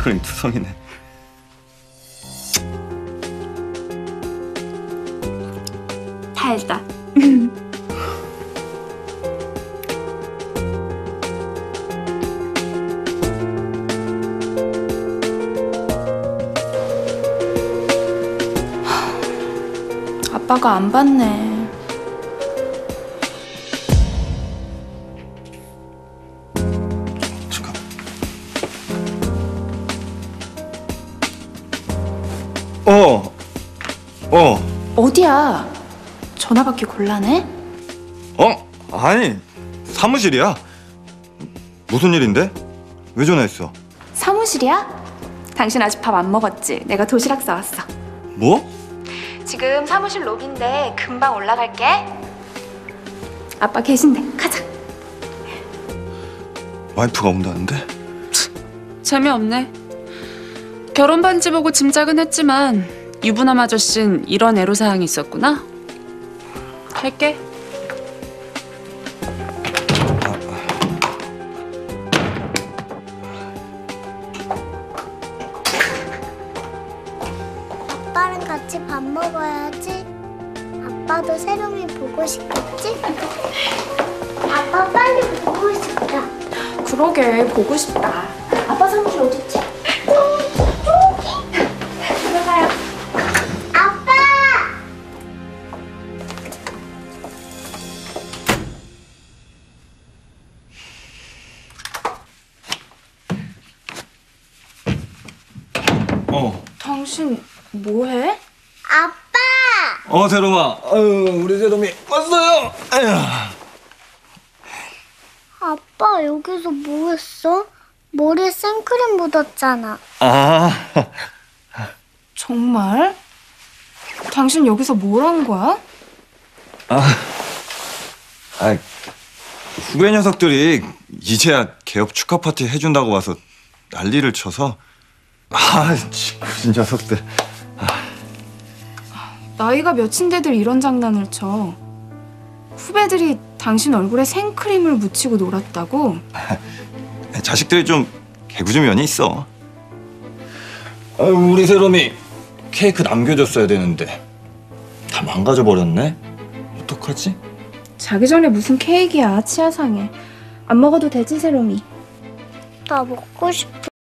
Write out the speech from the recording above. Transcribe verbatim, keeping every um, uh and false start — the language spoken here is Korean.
선크림 투성이네. 달다. 아빠가 안 봤네. 잠깐. 어. 어. 어디야? 전화 받기 곤란해? 어? 아니, 사무실이야. 무슨 일인데? 왜 전화했어? 사무실이야? 당신 아직 밥 안 먹었지? 내가 도시락 싸왔어. 뭐? 지금 사무실 로비인데 금방 올라갈게. 아빠 계신데 가자. 와이프가 온다는데? 재미없네. 결혼 반지 보고 짐작은 했지만 유부남 아저씨는 이런 애로사항이 있었구나. 갈게. 아빠랑 같이 밥 먹어야지. 아빠도 세롬이 보고 싶겠지? 아빠 빨리 보고 싶다. 그러게 보고 싶다. 아빠 사무실 어딨지? 저기. 들어가요. 아빠! 어. 당신 뭐해? 아빠! 어, 세롬아. 아유, 우리 세롬이 왔어요. 아휴. 아빠 여기서 뭐 했어? 머리에 생크림 묻었잖아. 아. 정말? 당신 여기서 뭘 한 거야? 아. 아. 후배 녀석들이 이제야 개업 축하 파티 해준다고 와서 난리를 쳐서. 아, 그 녀석들. 나이가 몇인데들 이런 장난을 쳐. 후배들이 당신 얼굴에 생크림을 묻히고 놀았다고? 자식들이 좀 개구지 면이 있어. 아유, 우리 세롬이 케이크 남겨줬어야 되는데 다 망가져 버렸네. 어떡하지? 자기 전에 무슨 케이크야, 치아 상해. 안 먹어도 되지, 세롬이? 나 먹고 싶어.